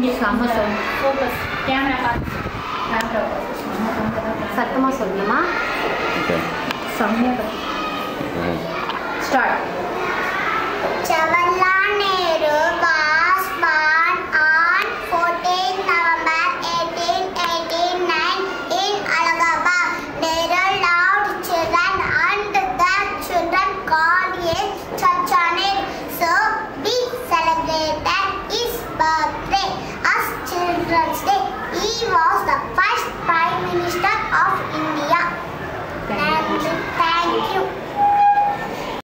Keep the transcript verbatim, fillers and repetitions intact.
இங்கே செம்ம சொல் ஃபோக்கஸ் கேமரா பார்த்து கேமரா பார்த்து சத்தமாக சொல்லணுமா செம்மையாக பார்த்து ஸ்டார்ட். ஜவஹர்லால் நேரு